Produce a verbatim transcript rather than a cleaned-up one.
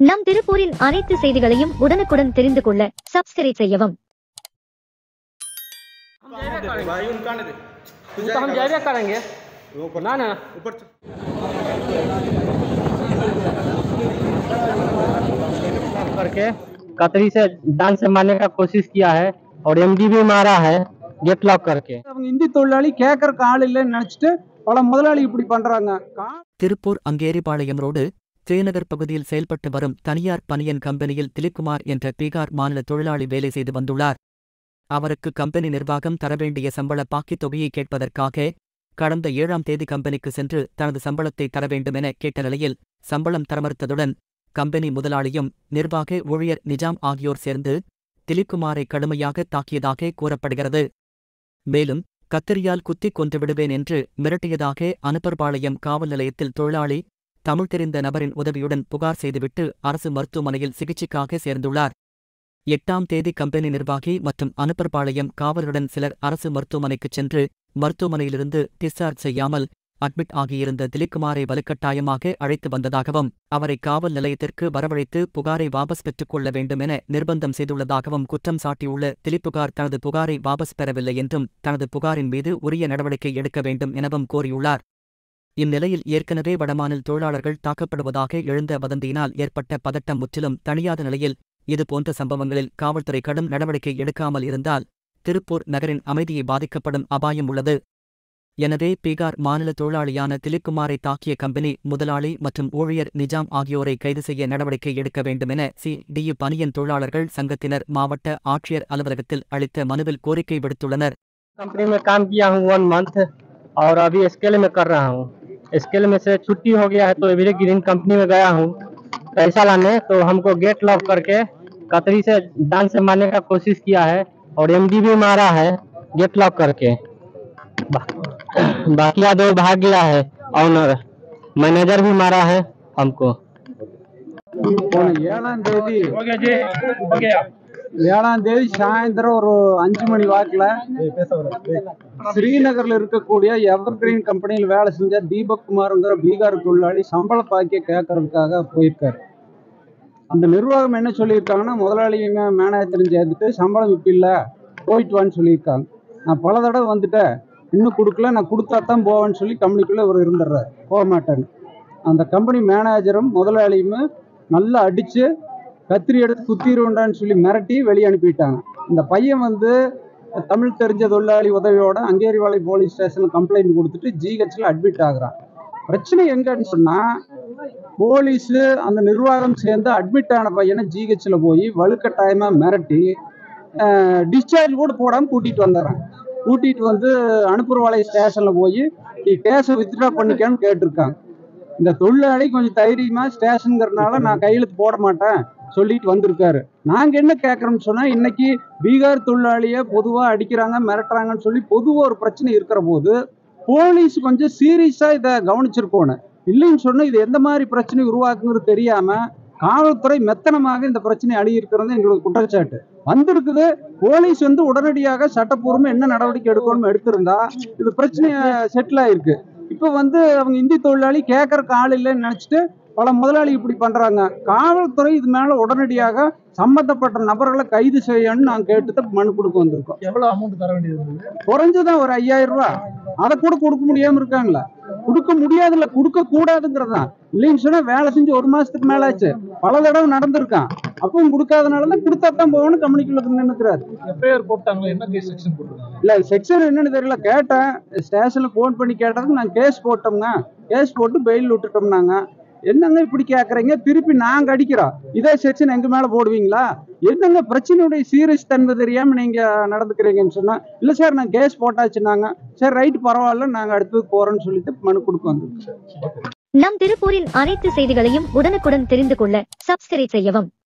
நம் திருப்பூரின் அனைத்து செய்திகளையும் உடனுக்குடன் தெரிந்து கொள்ள சப்ஸ்கிரைब செய்யவும்। भाई उनका नहीं दे तो हम जायजा करेंगे ना ना ऊपर करके कतरी से जान से मारने का कोशिश किया है और एमडी भी मारा है गेट लॉक करके। இந்தி தொழிலாளி கேட்கறக்கு ஆள் இல்லைன்னு நினைச்சிட்டு பல முதலாளி இப்படி பண்றாங்க। திருப்பூர் அங்கேரிபாளையம் ரோடு ஜெயநகர் பகுதியில் செயல்பட்டு வரும் தனியார் பனியன் கம்பெனியில் திலீப்குமார் என்ற பீகார் மாநில தொழிலாளி வேலை செய்து வந்துள்ளார்। அவருக்கு கம்பெனி நிர்வாகம் தரவேண்டிய சம்பள பாக்கித் தொகையை கேட்பதற்காக கடந்த ஏழாம் தேதி கம்பெனிக்கு சென்று தனது சம்பளத்தை தர வேண்டுமென கேட்ட நிலையில் சம்பளம் தரமறுத்ததுடன் கம்பெனி முதலாளியும் நிர்வாக ஊழியர் நிஜாம் ஆகியோர் சேர்ந்து திலீப்குமாரை கடுமையாக தாக்கியதாக கூறப்படுகிறது। மேலும் கத்தரியால் குத்திக் கொன்று விடுவேன் என்று மிரட்டியதாக அனுப்பர்பாளையம் காவல் நிலையத்தில் தொழிலாளி தமிழ் தெரிந்த நபரின் உதவியுடன் புகார் செய்துவிட்டு அரசு மருத்துவமனையில் சிகிச்சைக்காக சேர்ந்துள்ளார்। எட்டாம் தேதி கம்பெனி நிர்வாகி மற்றும் அனுப்பர்பாளையம் காவலருடன் சிலர் அரசு மருத்துவமனைக்குச் சென்று மருத்துவமனையிலிருந்து டிஸ்சார்ஜ் செய்யாமல் அட்மிட் ஆகியிருந்த திலீப்குமாரை வலுக்கட்டாயமாக அழைத்து வந்ததாகவும் அவரை காவல் நிலையத்திற்கு வரவழைத்து புகாரை வாபஸ் பெற்றுக் கொள்ள வேண்டுமென நிர்பந்தம் செய்துள்ளதாகவும் குற்றம் சாட்டியுள்ள திலீப்குமார் தனது புகாரை வாபஸ் பெறவில்லை என்றும் தனது புகாரின் மீது உரிய நடவடிக்கை எடுக்க வேண்டும் எனவும் கோரியுள்ளார்। இந்நிலையில் ஏற்கனவே வடமாநில தொழிலாளர்கள் தாக்கப்படுவதாக எழுந்த வதந்தியினால் ஏற்பட்ட பதட்டம் முற்றிலும் தணியாத நிலையில் இதுபோன்ற சம்பவங்களில் காவல்துறை கடும் நடவடிக்கை எடுக்காமல் இருந்தால் திருப்பூர் நகரின் அமைதியை பாதிக்கப்படும் அபாயம் உள்ளது। எனவே பீகார் மாநில தொழிலாளியான திலீப்குமாரை தாக்கிய கம்பெனி முதலாளி மற்றும் ஊழியர் நிஜாம் ஆகியோரை கைது செய்ய நடவடிக்கை எடுக்க வேண்டுமென சி டியு பனியன் தொழிலாளர்கள் சங்கத்தினர் மாவட்ட ஆட்சியர் அலுவலகத்தில் அளித்த மனுவில் கோரிக்கை விடுத்துள்ளனர்। कंपनी में काम किया हूँ वन मंथ और अभी स्केल में कर रहा हूँ। स्केल में से छुट्टी हो गया है तो एवरी ग्रीन कंपनी में गया हूँ पैसा लाने, तो हमको गेट लॉक करके कतरी से जान से मारने का कोशिश किया है और एमडी भी मारा है गेट लॉक करके। बा, बाकी दो भाग गया है ऑनर मैनेजर भी मारा है हमको। ஏழாம் தேதி ஏழாம் தேதி சாயந்தரம் ஒரு அஞ்சு மணி வாக்குல ஸ்ரீநகர்ல இருக்கக்கூடிய எவர் கிரீன் கம்பெனியில் வேலை செஞ்ச தீபக் குமார்ங்கிற பீகார் தொழிலாளி சம்பள பாக்கிய கேட்கறதுக்காக போயிருக்காரு। அந்த நிர்வாகம் என்ன சொல்லியிருக்காங்கன்னா முதலாளிங்க மேனேஜரும் சேர்த்துட்டு சம்பளம் இப்போ இல்லை போயிட்டு வான்னு சொல்லியிருக்காங்க। நான் பல தடவை வந்துட்டேன் இன்னும் கொடுக்கல, நான் கொடுத்தா தான் போவேன்னு சொல்லி கம்பெனிக்குள்ளே இவர் இருந்துடுறாரு, போக மாட்டேன்னு। அந்த கம்பெனி மேனேஜரும் முதலாளியுமே நல்லா அடித்து கத்திரி எடுத்து குத்திடுவேண்டான்னு சொல்லி மிரட்டி வெளியே அனுப்பிட்டாங்க। இந்த பையன் வந்து தமிழ் தெரிஞ்ச தொழிலாளி உதவியோட அங்கேரிபாளையம் போலீஸ் ஸ்டேஷனில் கம்ப்ளைண்ட் கொடுத்துட்டு ஜிஹெச்சில் அட்மிட் ஆகுறான்। பிரச்சனை எங்கன்னு சொன்னால் போலீஸு அந்த நிர்வாகம் சேர்ந்து அட்மிட் ஆன பையனை ஜிஹெச்சில் போய் வலுக்கட்டாயமாக மிரட்டி டிஸ்சார்ஜ் கூட போடாமல் கூட்டிகிட்டு வந்துடுறான்। கூட்டிகிட்டு வந்து அனுப்புறவாளையம் ஸ்டேஷனில் போய் நீ கேஸை வித்ட்ரா பண்ணிக்கான்னு கேட்டிருக்காங்க। இந்த தொழிலாளி கொஞ்சம் தைரியமாக ஸ்டேஷனுங்கிறதுனால நான் கையெழுத்து போட மாட்டேன் சொல்லிட்டு வந்திருக்காரு। நாங்கள் என்ன கேட்குறோம்னு சொன்னால் இன்னைக்கு பீகார் தொழிலாளியை பொதுவாக அடிக்கிறாங்க மிரட்டுறாங்கன்னு சொல்லி பொதுவாக ஒரு பிரச்சனை இருக்கிற போது போலீஸ் கொஞ்சம் சீரியஸாக இதை கவனிச்சிருக்கோணும்। இல்லைன்னு சொன்னால் இது எந்த மாதிரி பிரச்சனை உருவாக்குங்கிறது தெரியாமல் காவல்துறை மெத்தனமாக இந்த பிரச்சனை அணுகியிருக்கிறது எங்களோட குற்றச்சாட்டு வந்திருக்குது। போலீஸ் வந்து உடனடியாக சட்டப்பூர்வமாக என்ன நடவடிக்கை எடுக்கணும்னு எடுத்திருந்தா இது பிரச்சனை செட்டில் ஆயிருக்கு। இப்போ வந்து அவங்க இந்தி தொழிலாளி கேட்கறக்கு ஆள் இல்லைன்னு நினைச்சிட்டு பல முதலாளி இப்படி பண்றாங்க। காவல்துறை இது மேல உடனடியாக சம்பந்தப்பட்ட நபர்களை கைது செய்யணும்னு நாங்கள் கேட்டு மனு கொடுக்க வந்திருக்கோம்। எவ்வளவு அமௌண்ட் தர வேண்டியது? குறைஞ்சதான் ஒரு ஐயாயிரம் ரூபாய், அதை கூட கொடுக்க முடியாம இருக்காங்களா? கொடுக்க முடியாதுல்ல, கொடுக்க கூடாதுங்கிறதான்। இல்லைன்னு சொன்னா வேலை செஞ்சு ஒரு மாசத்துக்கு மேல ஆச்சு, பல தடவை நடந்திருக்கான்। அப்பவும் கொடுக்காதனாலதான் கொடுத்தா தான் போகணும் கம்பெனிக்குள்ள நின்னுக்கிறாரு। எஃப்ஐஆர் போட்டாங்களா? என்ன கேஸ் செக்ஷன் போட்டுருக்காங்க? இல்ல செக்ஷன் என்னன்னு தெரியல, கேட்டேன் ஸ்டேஷன்ல போன் பண்ணி கேட்டதுக்கு நான் கேஸ் போட்டோம்ங்க, கேஸ் போட்டு பெயில் விட்டுட்டோம்னாங்க। என்னங்க இப்படி கேட்குறீங்க, திருப்பி நாங்கள் அடிக்கிறோம், இதே செக்ஷன் எங்கள் மேலே போடுவீங்களா? என்னங்க பிரச்சனையுடைய சீரியஸ் தன்மை தெரியாமல் நீங்கள் நடந்துக்கிறீங்கன்னு சொன்னால் இல்லை சார் நான் கேஸ் போட்டாச்சுன்னாங்க। சரி ரைட் பரவாயில்ல நாங்கள் அடுத்தது போகிறோன்னு சொல்லிட்டு மனு கொடுக்க வந்துருக்கோம்। நம் திருப்பூரின் அனைத்து செய்திகளையும் உடனுக்குடன் தெரிந்து கொள்ள சப்ஸ்கிரைப் செய்யவும்।